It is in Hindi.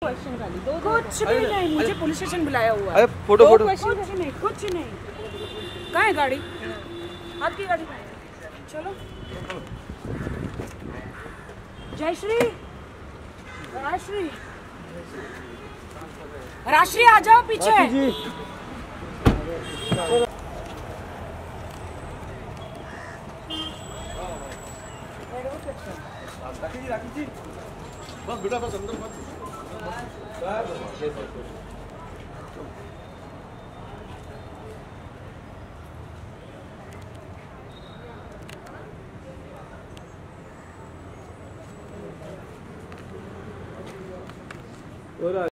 क्वेश्चन खाली दो कुछ भी नहीं, मुझे पुलिस स्टेशन बुलाया हुआ है। अरे फोटो फोटो कुछ नहीं। कहाँ है गाड़ी? आपकी गाड़ी कहाँ है? चलो जयश्री, राजश्री, राजश्री आ जाओ पीछे। बस बेटा बस अंदर मत। और